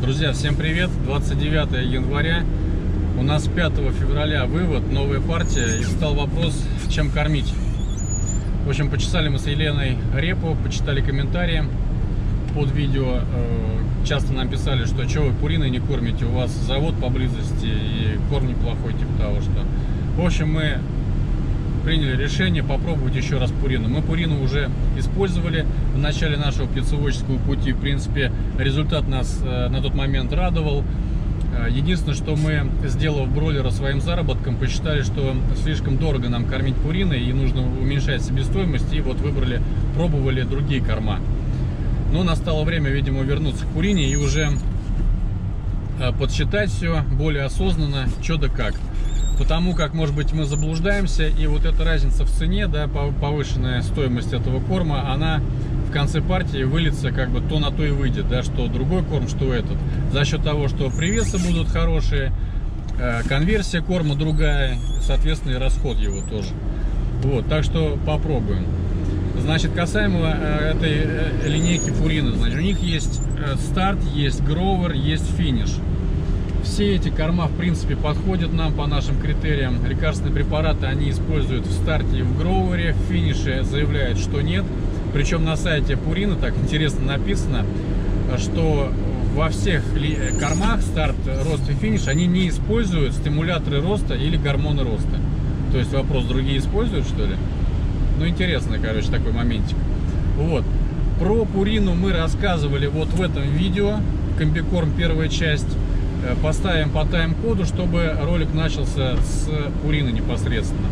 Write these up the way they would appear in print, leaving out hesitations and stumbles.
Друзья, всем привет! 29 января. У нас 5 февраля вывод, новая партия. И встал вопрос, чем кормить. В общем, почесали мы с Еленой репу, почитали комментарии под видео. Часто нам писали, что вы пуриной не кормите, у вас завод поблизости и корм неплохой, типа того, что... В общем, мы приняли решение попробовать еще раз пурину. Мы пурину уже использовали в начале нашего птицеводческого пути. В принципе, результат нас на тот момент радовал. Единственное, что мы, сделав бройлера своим заработком, посчитали, что слишком дорого нам кормить пуриной и нужно уменьшать себестоимость, и вот выбрали, пробовали другие корма. Но настало время, видимо, вернуться к пурине и уже подсчитать все более осознанно, что да как. Потому как, может быть, мы заблуждаемся, и вот эта разница в цене, да, повышенная стоимость этого корма, она в конце партии выльется как бы то на то и выйдет, да, что другой корм, что этот. За счет того, что привесы будут хорошие, конверсия корма другая, соответственно, и расход его тоже. Вот, так что попробуем. Значит, касаемо этой линейки пурины, значит, у них есть старт, есть гроувер, есть финиш. Все эти корма, в принципе, подходят нам по нашим критериям. Лекарственные препараты они используют в старте и в гроувере. В финише заявляют, что нет. Причем на сайте Пурина так интересно написано, что во всех кормах старт, рост и финиш они не используют стимуляторы роста или гормоны роста. То есть вопрос, другие используют, что ли? Ну, интересно, короче, такой моментик. Вот. Про Пурину мы рассказывали вот в этом видео. Комбикорм, первая часть. Поставим по тайм-коду, чтобы ролик начался с пурины непосредственно.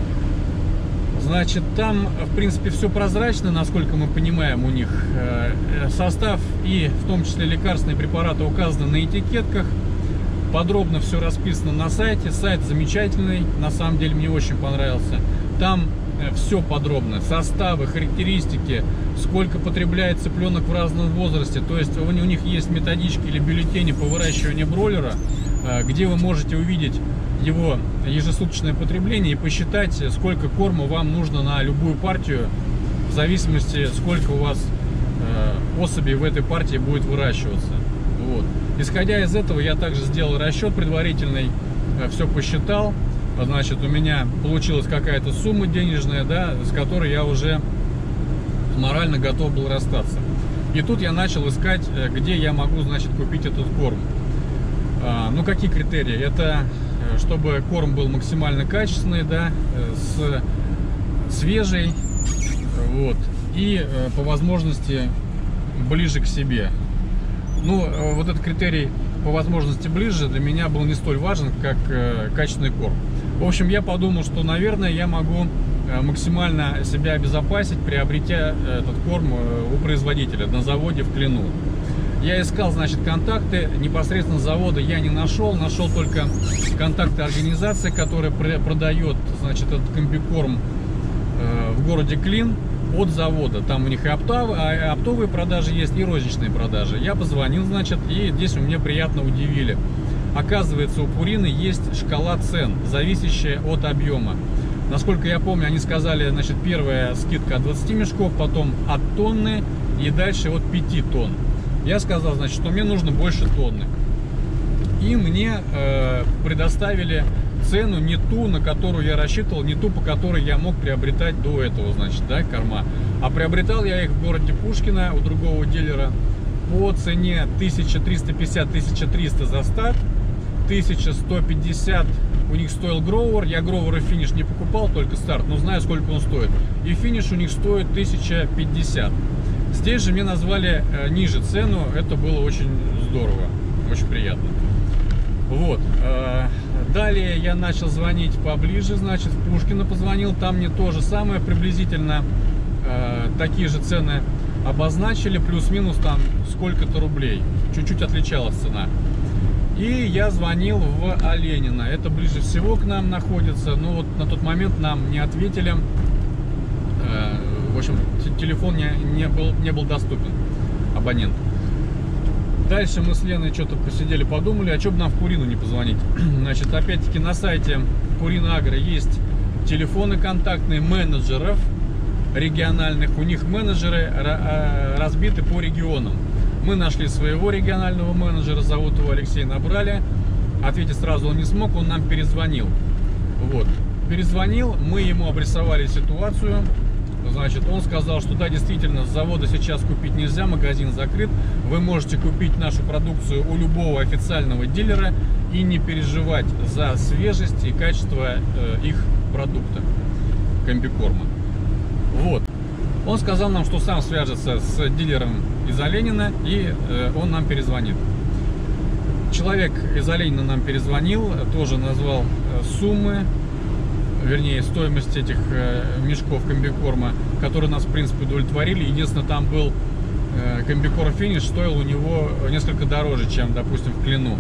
Значит, там, в принципе, все прозрачно, насколько мы понимаем, у них состав и в том числе лекарственные препараты указаны на этикетках. Подробно все расписано на сайте. Сайт замечательный, на самом деле мне очень понравился. Там все подробно, составы, характеристики, сколько потребляет цыпленок в разном возрасте. То есть у них есть методички или бюллетени по выращиванию бройлера, где вы можете увидеть его ежесуточное потребление и посчитать, сколько корма вам нужно на любую партию, в зависимости, сколько у вас особей в этой партии будет выращиваться. Вот. Исходя из этого, я также сделал расчет предварительный, все посчитал. Значит, у меня получилась какая-то сумма денежная, да, с которой я уже морально готов был расстаться. И тут я начал искать, где я могу, значит, купить этот корм. Ну, какие критерии? Это чтобы корм был максимально качественный, да, свежий, вот, и по возможности ближе к себе. Ну, вот этот критерий по возможности ближе для меня был не столь важен, как качественный корм. В общем, я подумал, что, наверное, я могу максимально себя обезопасить, приобретя этот корм у производителя на заводе в Клину. Я искал, значит, контакты непосредственно завода, я не нашел, нашел только контакты организации, которая продает, значит, этот комбикорм в городе Клин от завода. Там у них и оптовые продажи есть, и розничные продажи. Я позвонил, значит, и здесь меня приятно удивили. Оказывается, у Пурины есть шкала цен, зависящая от объема. Насколько я помню, они сказали, значит, первая скидка от 20 мешков, потом от тонны и дальше от 5 тонн. Я сказал, значит, что мне нужно больше тонны. И мне предоставили цену не ту, на которую я рассчитывал, не ту, по которой я мог приобретать до этого, значит, да, корма. А приобретал я их в городе Пушкино у другого дилера по цене 1350-1300 за старт. 1150 у них стоил гроувер. Я гроувер и финиш не покупал, только старт, но знаю, сколько он стоит. И финиш у них стоит 1050. Здесь же мне назвали ниже цену. Это было очень здорово, очень приятно. Вот. Далее я начал звонить поближе, значит, в Пушкино позвонил. Там мне то же самое, приблизительно такие же цены обозначили, плюс-минус там сколько-то рублей. Чуть-чуть отличалась цена. И я звонил в Оленина. Это ближе всего к нам находится. Но вот на тот момент нам не ответили. В общем, телефон не был доступен абоненту. Дальше мы с Леной что-то посидели, подумали, а что бы нам в Пурину не позвонить. Значит, опять-таки на сайте Пурина Агро есть телефоны контактные менеджеров региональных. У них менеджеры разбиты по регионам. Мы нашли своего регионального менеджера, зовут его Алексей, набрали. Ответить сразу он не смог, он нам перезвонил. Вот. Перезвонил, мы ему обрисовали ситуацию. Значит, он сказал, что да, действительно, с завода сейчас купить нельзя, магазин закрыт. Вы можете купить нашу продукцию у любого официального дилера и не переживать за свежесть и качество их продукта, комбикорма. Вот. Он сказал нам, что сам свяжется с дилером из Оленина, и он нам перезвонит. Человек из Оленина нам перезвонил, тоже назвал суммы, вернее, стоимость этих мешков комбикорма, которые нас, в принципе, удовлетворили. Единственное, там был комбикорм финиш, стоил у него несколько дороже, чем, допустим, в Клину.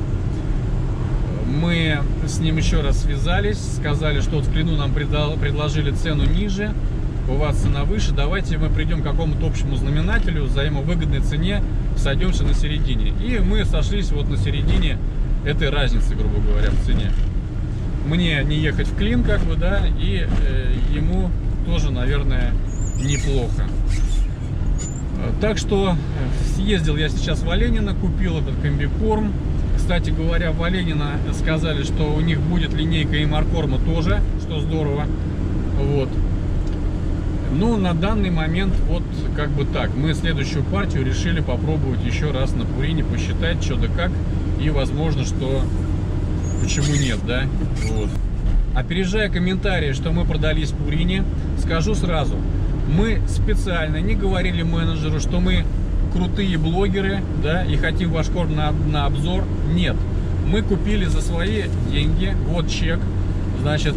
Мы с ним еще раз связались, сказали, что вот в Клину нам предложили цену ниже, у вас цена выше, давайте мы придем к какому-то общему знаменателю, взаимовыгодной цене, сойдемся на середине. И мы сошлись вот на середине этой разницы, грубо говоря, в цене. Мне не ехать в Клин, как бы, да, и ему тоже, наверное, неплохо. Так что съездил я сейчас в Оленина, купил этот комбикорм. Кстати говоря, в Оленина сказали, что у них будет линейка Имаркорма тоже, что здорово. Вот. Ну, на данный момент вот как бы так. Мы следующую партию решили попробовать еще раз на Пурине, посчитать, что да как. И возможно, что почему нет, да? Вот. Опережая комментарии, что мы продались в Пурине, скажу сразу. Мы специально не говорили менеджеру, что мы крутые блогеры, да, и хотим ваш корм на обзор. Нет. Мы купили за свои деньги. Вот чек. Значит,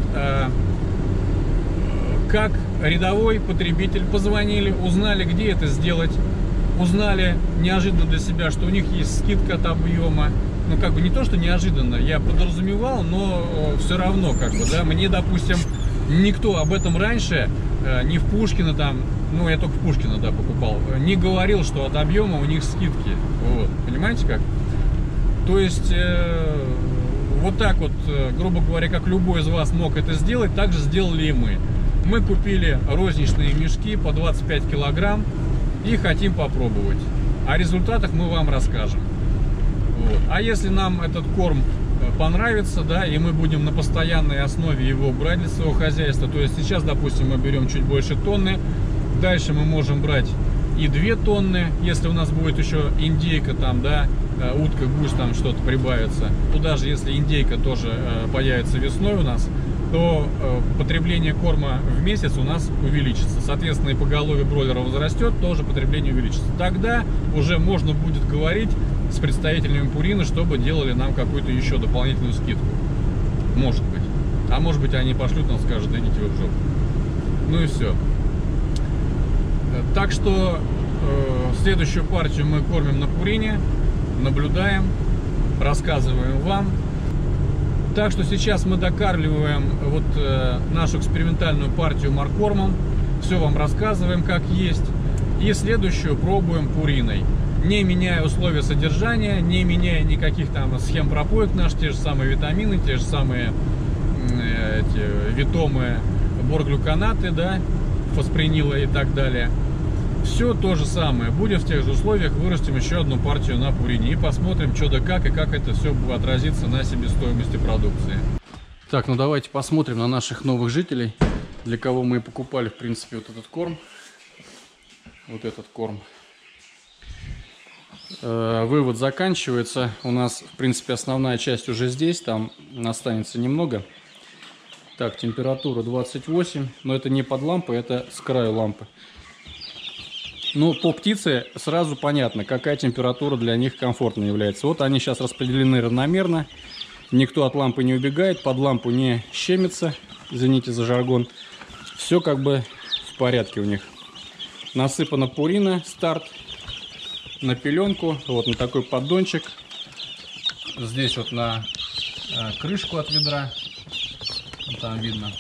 как рядовой потребитель позвонили, узнали, где это сделать, узнали неожиданно для себя, что у них есть скидка от объема. Ну, как бы не то, что неожиданно, я подразумевал, но все равно, как бы, да, мне, допустим, никто об этом раньше, не в Пушкино там, ну, я только в Пушкино, да, покупал, не говорил, что от объема у них скидки. Вот, понимаете как? То есть, вот так вот, грубо говоря, как любой из вас мог это сделать, так же сделали и мы. Мы купили розничные мешки по 25 килограмм и хотим попробовать. О результатах мы вам расскажем. Вот. А если нам этот корм понравится, да, и мы будем на постоянной основе его брать для своего хозяйства, то есть сейчас, допустим, мы берем чуть больше тонны, дальше мы можем брать и 2 тонны, если у нас будет еще индейка там, да, утка, гусь, там что-то прибавится, то даже если индейка тоже появится весной у нас, то потребление корма в месяц у нас увеличится. Соответственно, и поголовье бройлера возрастет, тоже потребление увеличится. Тогда уже можно будет говорить с представителями Пурины, чтобы делали нам какую-то еще дополнительную скидку. Может быть. А может быть, они пошлют нам, скажут, идите вы в жопу. Ну и все. Так что следующую партию мы кормим на Пурине, наблюдаем, рассказываем вам. Так что сейчас мы докармливаем вот нашу экспериментальную партию маркормом. Все вам рассказываем, как есть. И следующую пробуем Пуриной. Не меняя условия содержания, не меняя никаких там схем пропоек наших, те же самые витамины, те же самые эти витомы, борглюконаты, да, фоспринила и так далее. Все то же самое. Будем в тех же условиях, вырастим еще одну партию на Пурине и посмотрим, что да как и как это все отразится на себестоимости продукции. Так, ну давайте посмотрим на наших новых жителей, для кого мы покупали, в принципе, вот этот корм. Вот этот корм. Вывод заканчивается. У нас, в принципе, основная часть уже здесь, там останется немного. Так, температура 28, но это не под лампой, это с краю лампы. Ну, по птице сразу понятно, какая температура для них комфортной является. Вот они сейчас распределены равномерно. Никто от лампы не убегает, под лампу не щемится. Извините за жаргон. Все как бы в порядке у них. Насыпана пурина, старт на пеленку. Вот на такой поддончик. Здесь вот на крышку от ведра. Там видно.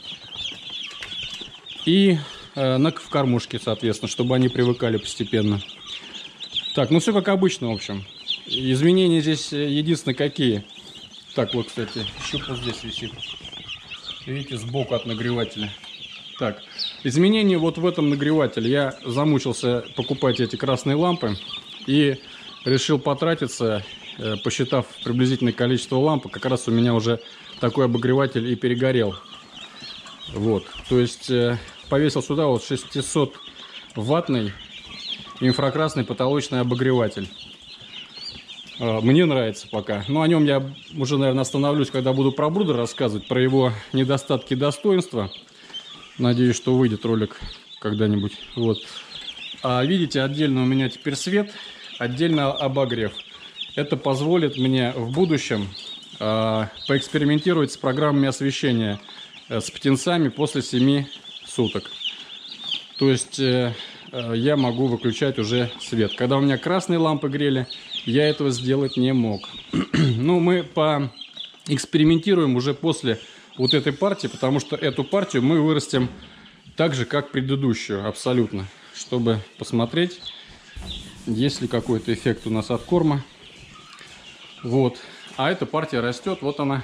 И в кормушке, соответственно, чтобы они привыкали постепенно. Так, ну все как обычно, в общем. Изменения здесь единственные какие. Так, вот, кстати, щупал здесь висит. Видите, сбоку от нагревателя. Так, изменения вот в этом нагревателе. Я замучился покупать эти красные лампы. И решил потратиться, посчитав приблизительное количество ламп. Как раз у меня уже такой обогреватель и перегорел. Вот, то есть повесил сюда вот 600-ваттный инфракрасный потолочный обогреватель. Мне нравится пока. Но о нем я уже, наверное, остановлюсь, когда буду про Брудер рассказывать, про его недостатки и достоинства. Надеюсь, что выйдет ролик когда-нибудь. Вот. А видите, отдельно у меня теперь свет, отдельно обогрев. Это позволит мне в будущем поэкспериментировать с программами освещения с птенцами после 7 суток. То есть я могу выключать уже свет. Когда у меня красные лампы грели, я этого сделать не мог. Ну, мы поэкспериментируем уже после вот этой партии, потому что эту партию мы вырастим так же, как предыдущую, абсолютно, чтобы посмотреть, есть ли какой-то эффект у нас от корма. Вот. А эта партия растет, вот она.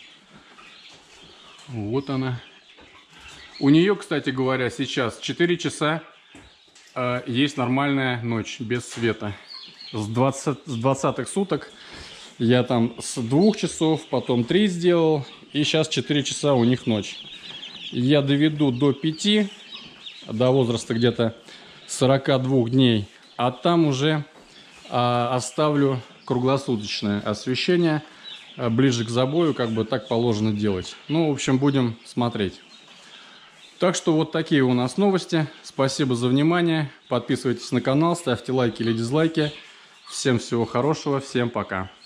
Вот она. У нее, кстати говоря, сейчас 4 часа есть нормальная ночь без света. С 20-х суток я там с 2 часов, потом 3 сделал, и сейчас 4 часа у них ночь. Я доведу до 5, до возраста где-то 42 дней, а там уже оставлю круглосуточное освещение, ближе к забою, как бы так положено делать. Ну, в общем, будем смотреть. Так что вот такие у нас новости. Спасибо за внимание. Подписывайтесь на канал, ставьте лайки или дизлайки. Всем всего хорошего, всем пока.